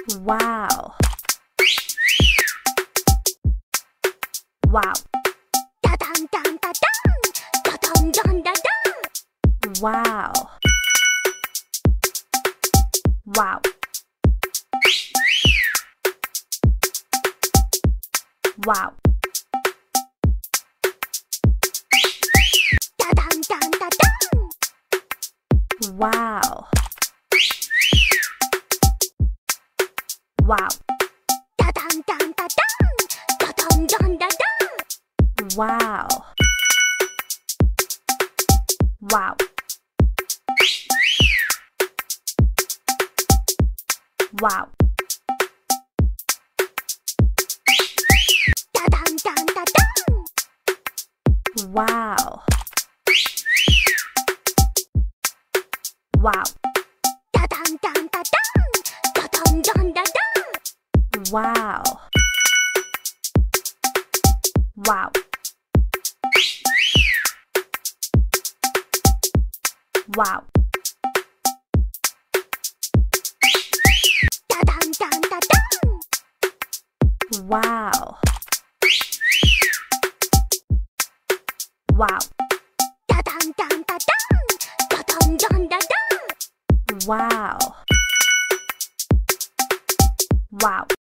Wow. Wow. Da dun dun da dun, da dun dun da dun. Wow. Wow. Wow. Da dun dun da dun. Wow. Wow. Da dun dun da dun, da dun dun da dun. Wow. Wow. Wow. Da dun dun da dun. Wow. Wow. Da dun dun da dun, da dun dun da dun. Wow. Wow. Wow. Da dun dun da dun. Wow. Wow. Da dun dun da dun, da dun dun da dun. Wow. Wow.